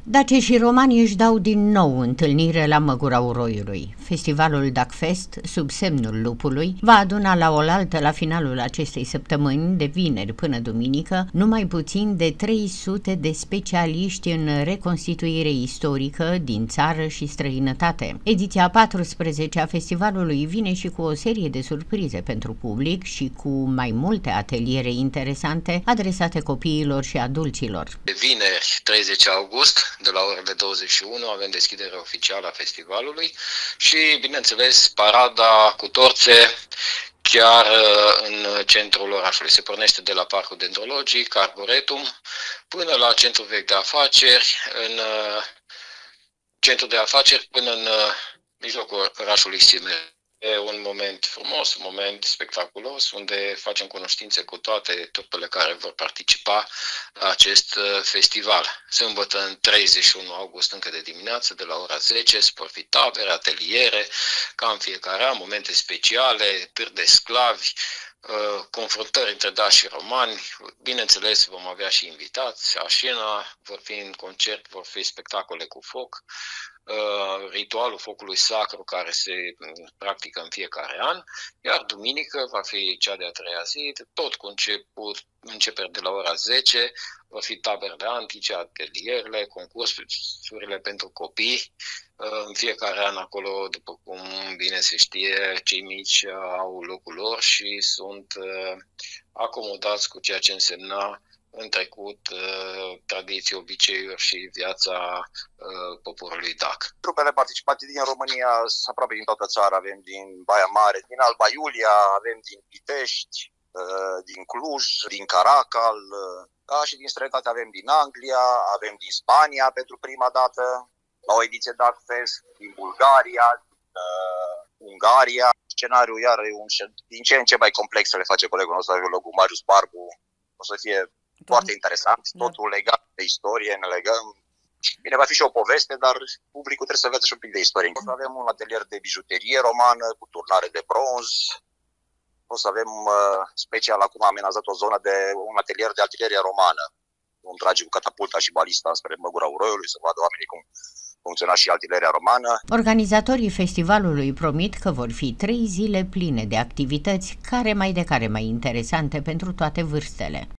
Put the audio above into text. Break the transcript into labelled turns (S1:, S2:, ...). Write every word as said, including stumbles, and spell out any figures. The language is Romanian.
S1: Dace și romanii își dau din nou întâlnire la Măgura Uroiului. Festivalul Dacfest, sub semnul lupului, va aduna la oaltă la finalul acestei săptămâni, de vineri până duminică, numai puțin de trei sute de specialiști în reconstituire istorică din țară și străinătate. Ediția a paisprezecea a festivalului vine și cu o serie de surprize pentru public și cu mai multe ateliere interesante adresate copiilor și adulților.
S2: Vineri, treizeci august, de la orele douăzeci și unu, avem deschiderea oficială a festivalului și, bineînțeles, parada cu torțe chiar în centrul orașului. Se pornește de la Parcul Dendrologic, Arboretum, până la Centrul Vechi de Afaceri, în centrul de afaceri, până în mijlocul orașului Simeon. E un moment frumos, un moment spectaculos, unde facem cunoștințe cu toate trupele care vor participa la acest festival. Sâmbătă, în treizeci și unu august, încă de dimineață, de la ora zece, spor fi tabere, ateliere, ca în fiecare an, momente speciale, târg de sclavi, confruntări între dași și romani. Bineînțeles, vom avea și invitați, Așina, vor fi în concert, vor fi spectacole cu foc, ritualul focului sacru care se practică în fiecare an, iar duminică va fi cea de-a treia zi, tot cu început, începeri de la ora zece, vor fi tabere de antice, atelierele, concursurile pentru copii. În fiecare an acolo, după cum bine se știe, cei mici au locul lor și sunt acomodați cu ceea ce însemna în trecut tradiții, obiceiuri și viața poporului dac.
S3: Trupele participate din România sunt aproape din toată țara. Avem din Baia Mare, din Alba Iulia, avem din Pitești, din Cluj, din Caracal, da, și din străinătate avem din Anglia, avem din Spania pentru prima dată la o ediție Dacfest, din Bulgaria, din uh, Ungaria. Scenariul iar e un, din ce în ce mai complex, să le face colegul nostru, arheologul Marius Barbu. O să fie da. foarte interesant, totul legat de istorie, ne legăm. Bine, va fi și o poveste, dar publicul trebuie să învețe și un pic de istorie. O să avem un atelier de bijuterie romană cu turnare de bronz. O să avem uh, special acum amenazat o zonă de un atelier de artilerie romană. Vom trage cu catapulta și balista spre Măgura Uroiului, să vadă oamenii cum funcționa și artileria romană.
S1: Organizatorii festivalului promit că vor fi trei zile pline de activități, care mai de care mai interesante pentru toate vârstele.